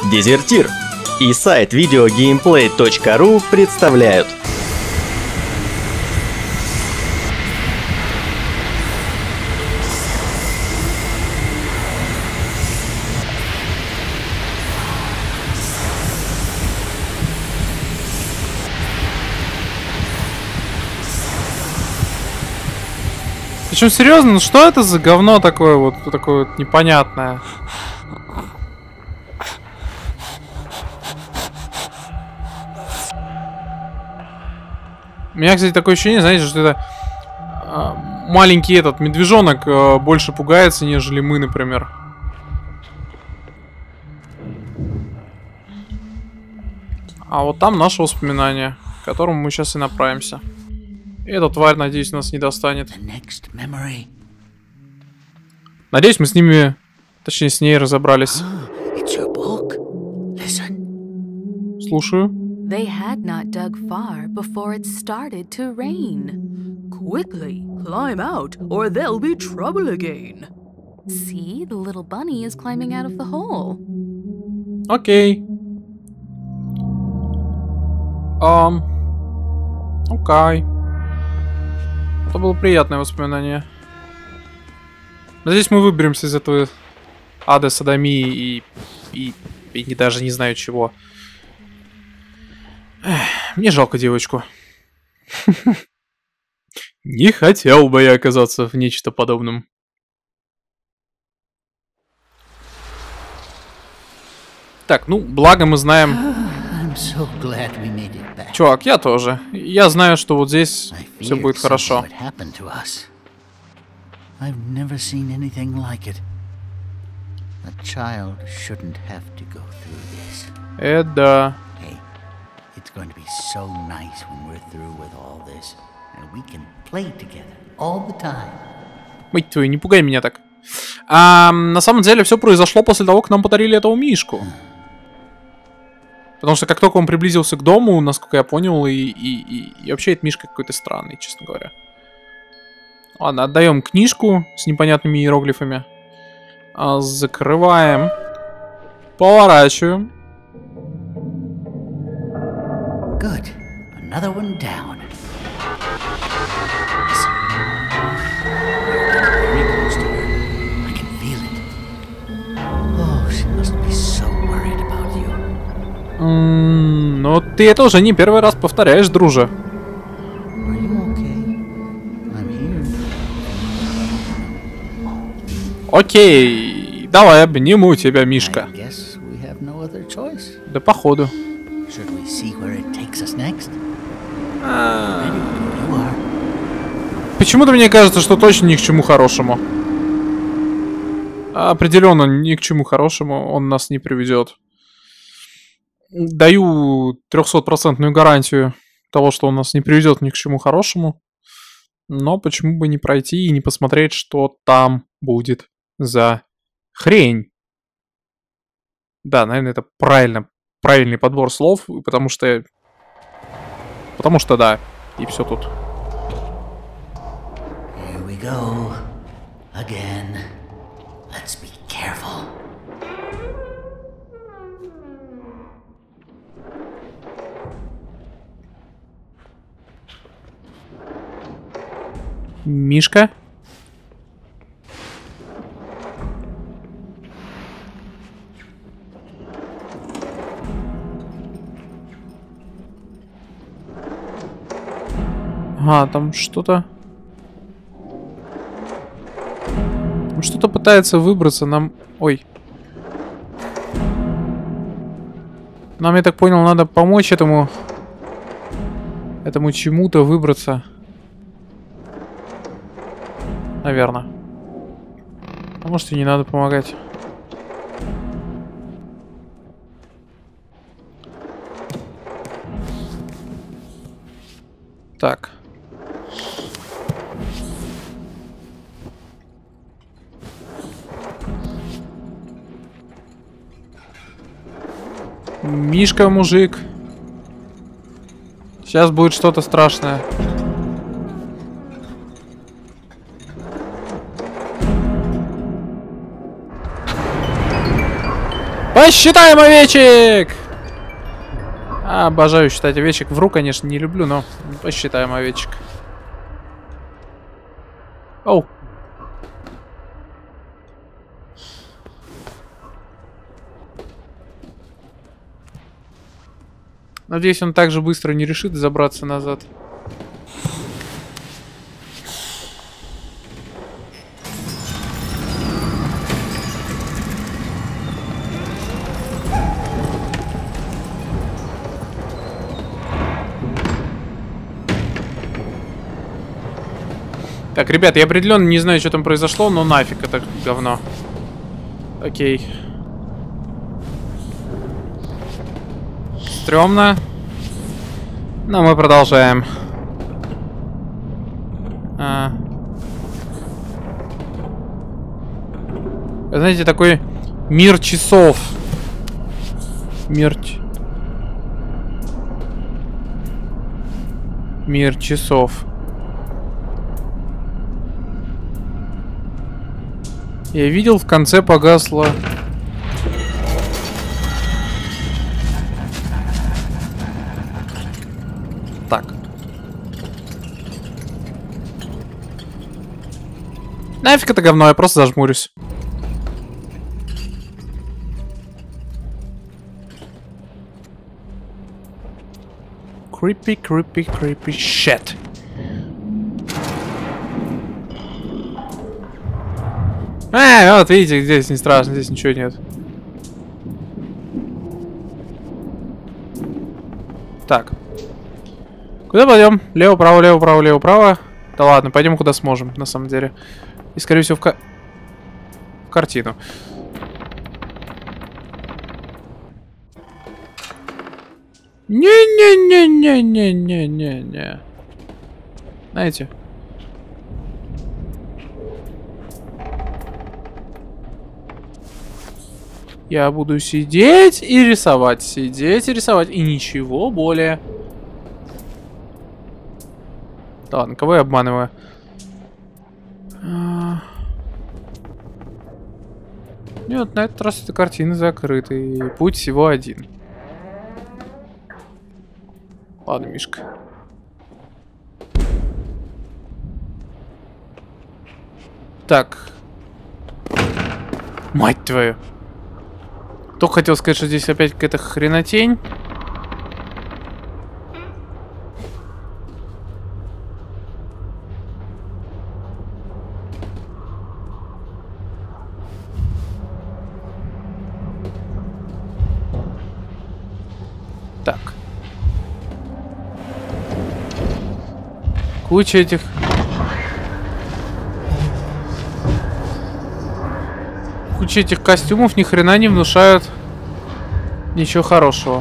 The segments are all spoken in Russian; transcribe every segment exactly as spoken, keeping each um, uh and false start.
Дезертир и сайт видеогеймплей точка ру представляют. Причем серьезно, ну что это за говно такое вот, такое вот непонятное? У меня, кстати, такое ощущение, знаете, что это э, маленький этот медвежонок э, больше пугается, нежели мы, например. А вот там наше воспоминание, к которому мы сейчас и направимся. И эта тварь, надеюсь, нас не достанет. Надеюсь, мы с ними, точнее, с ней разобрались. Слушаю. They had not dug far before it started to rain. Quickly, climb out, or there'll be trouble again. See, the little bunny is climbing out of the hole. Окей. Um, окей. Это было приятное воспоминание. Надеюсь, мы выберемся из этого ада, содомии и, и, и даже не знаю чего. Эх, мне жалко девочку. Не хотел бы я оказаться в нечто подобном. Так, ну, благо мы знаем... Чувак, я тоже. Я знаю, что вот здесь все будет хорошо. Э, да. Мать твою, не пугай меня так. А, на самом деле все произошло после того, как нам подарили этого мишку. Потому что как только он приблизился к дому, насколько я понял, и, и, и, и вообще этот мишка какой-то странный, честно говоря. Ладно, отдаем книжку с непонятными иероглифами. А, закрываем. Поворачиваем. Good. Another one down. Very close to her. I can feel it. Oh, she must be so worried about you. Mm, но ты это уже не первый раз повторяешь, друже. Are you okay? I'm here. Окей, давай обниму тебя, Мишка. I guess we have no other choice. Да походу. Should we see where it takes us next? А... Ready? You are. Почему-то мне кажется, что точно ни к чему хорошему. Определенно ни к чему хорошему он нас не приведет. Даю трехсотпроцентную гарантию того, что он нас не приведет ни к чему хорошему. Но почему бы не пройти и не посмотреть, что там будет за хрень? Да, наверное, это правильно. Правильный подбор слов, потому что... Потому что да, и все тут. Here we go. Again. Let's be careful. Мишка? А, там что-то... Что-то пытается выбраться нам... Ой. Нам, я так понял, надо помочь этому... Этому чему-то выбраться. Наверное. А может, и не надо помогать. Так. Мишка, мужик. Сейчас будет что-то страшное. Посчитаем овечек! Обожаю считать овечек. Вру, конечно, не люблю, но посчитаем овечек. Оу. Надеюсь, он так же быстро не решит забраться назад. Так, ребят, я определенно не знаю, что там произошло, но нафиг это говно. Окей. Стрёмно. Но мы продолжаем. А. Знаете, такой мир часов. Мир... Мир часов. Я видел, в конце погасло. Так. Нафиг это говно, я просто зажмурюсь. Creepy, creepy, creepy shit. А, вот видите, здесь не страшно, здесь ничего нет. Так. Куда пойдем? Лево, право, лево, право, лево, право. Да ладно, пойдем куда сможем, на самом деле. И, скорее всего, в, ка... в картину. Не-не-не-не-не-не-не-не. Знаете? Я буду сидеть и рисовать, сидеть и рисовать, и ничего более. Да ладно, кого я обманываю? Нет, на этот раз эта картина закрыта, и путь всего один. Ладно, Мишка. Так. Мать твою. Только хотел сказать, что здесь опять какая-то хренотень. Так. Куча этих... Куча этих костюмов ни хрена не внушают ничего хорошего.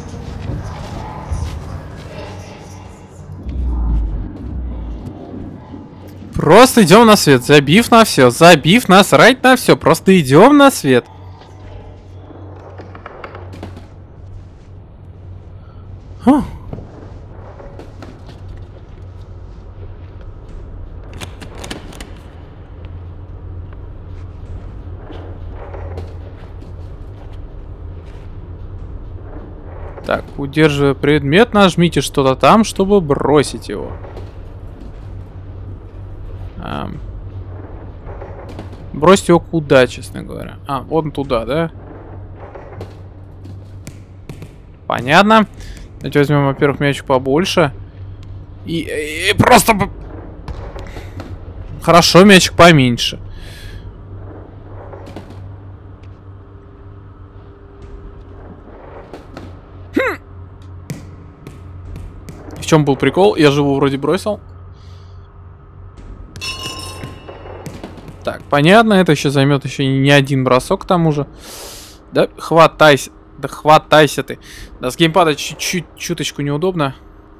Просто идем на свет, забив на все, забив насрать на все, просто идем на свет. Фу. Так, удерживая предмет, нажмите что-то там, чтобы бросить его. А, бросить его куда, честно говоря? А, вон туда, да? Понятно. Давайте возьмем, во-первых, мячик побольше. И, и просто... Хорошо, мячик поменьше. В чем был прикол? Я же его вроде бросил. Так, понятно, это еще займет еще не один бросок к тому же. Да, хватайся. Да хватайся ты. Да, с геймпада чуть-чуть, чуточку неудобно.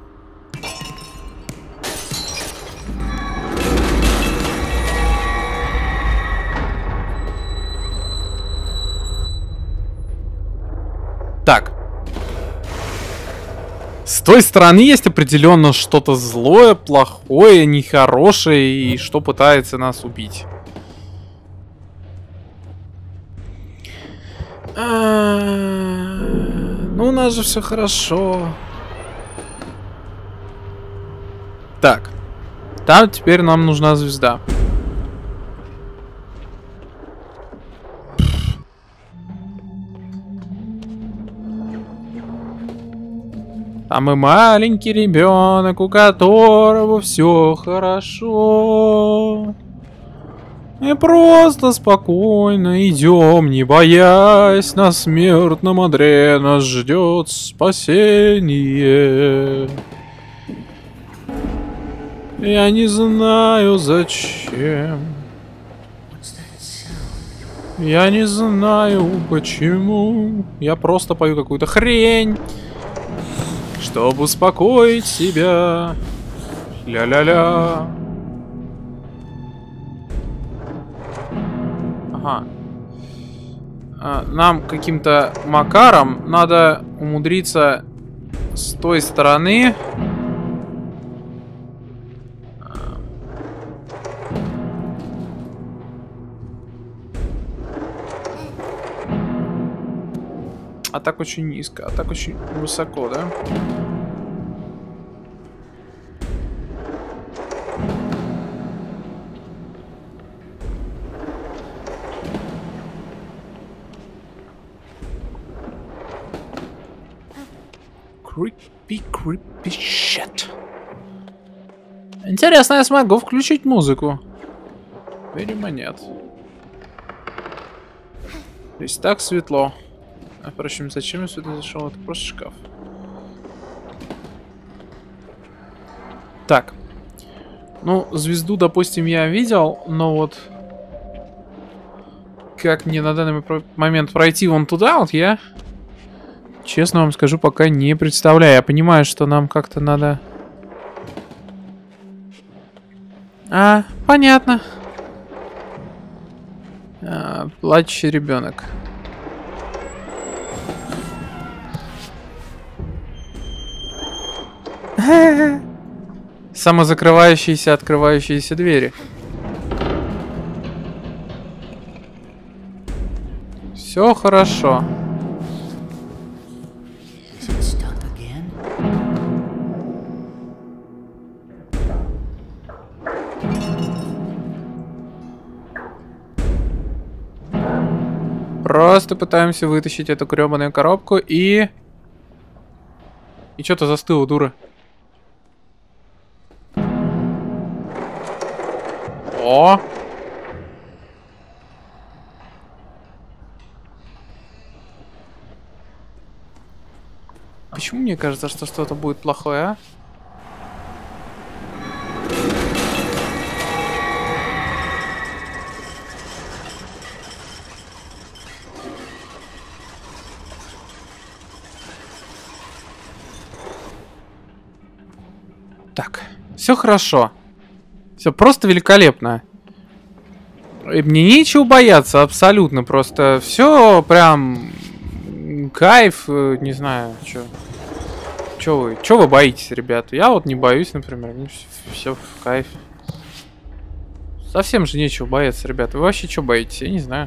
Так. С той стороны есть определенно что-то злое, плохое, нехорошее, и что пытается нас убить. А Ну, у нас же все хорошо. Так. Там теперь нам нужна звезда. Там и маленький ребенок, у которого все хорошо. Мы просто спокойно идем, не боясь, на смертном одре нас ждет спасение. Я не знаю зачем. Я не знаю почему. Я просто пою какую-то хрень, чтобы успокоить себя. Ля-ля-ля. Ага. А, нам каким-то макаром надо умудриться с той стороны. А так очень низко, а так очень высоко, да? Creepy, creepy shit. Интересно, я смогу включить музыку? Видимо, нет. Здесь так светло. А, впрочем, зачем я сюда зашел? Это просто шкаф. Так. Ну, звезду, допустим, я видел, но вот... Как мне на данный момент пройти вон туда, вот я... Честно вам скажу, пока не представляю. Я понимаю, что нам как-то надо... А, понятно. А, плачущий ребенок. Самозакрывающиеся, открывающиеся двери. Все хорошо. Просто пытаемся вытащить эту гребаную коробку и... И что-то застыло, дура. О! Почему мне кажется, что что-то будет плохое, а? Так, все хорошо. Все просто великолепно. И мне нечего бояться, абсолютно. Просто все прям кайф, не знаю, что. Че вы, че вы боитесь, ребята? Я вот не боюсь, например. Все в кайф. Совсем же нечего бояться, ребята. Вы вообще что боитесь? Я не знаю.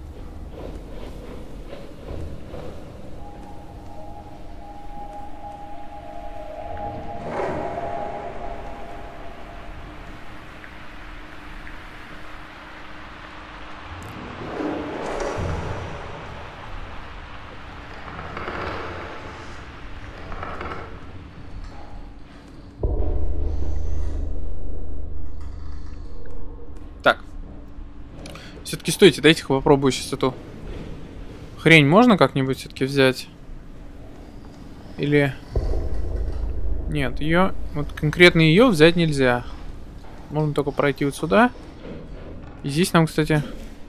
Все-таки стойте, дайте-ка попробую сейчас эту хрень можно как-нибудь все-таки взять? Или... Нет, ее... Вот конкретно ее взять нельзя. Можно только пройти вот сюда. И здесь нам, кстати...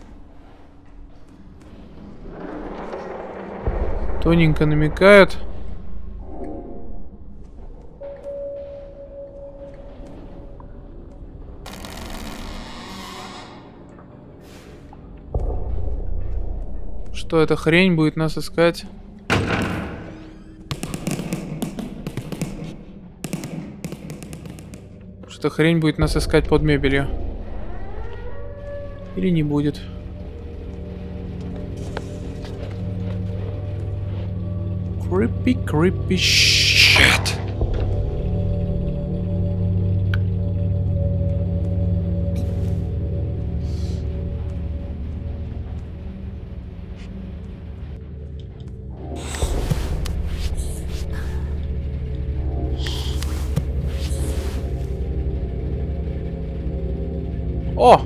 Тоненько намекают... Что эта хрень будет нас искать. Что хрень будет нас искать под мебелью. Или не будет. Creepy, creepy shit. О!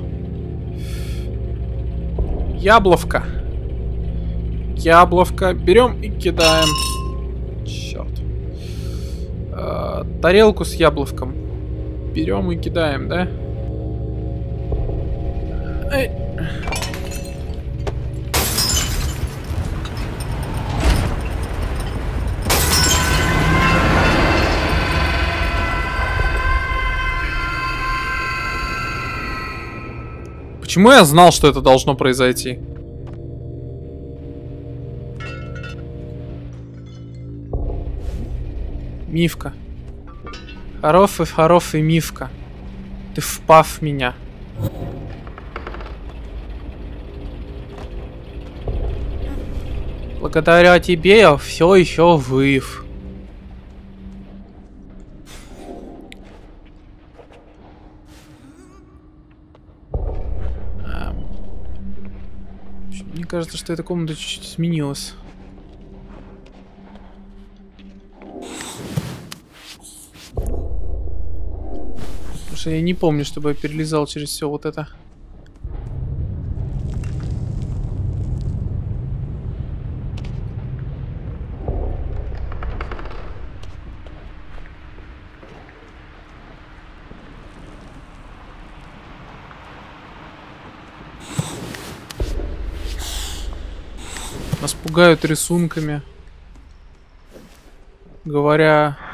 Ябловко. Ябловко. Берем и кидаем. Черт. Э, тарелку с ябловком. Берем и кидаем, да? Эй. Почему я знал, что это должно произойти? Мивка. Хороший, хороший Мивка. Ты впав в меня. Благодаря тебе я все еще жив. Мне кажется, что эта комната чуть-чуть изменилась. Потому что я не помню, чтобы я перелезал через все вот это. Нас пугают рисунками, говоря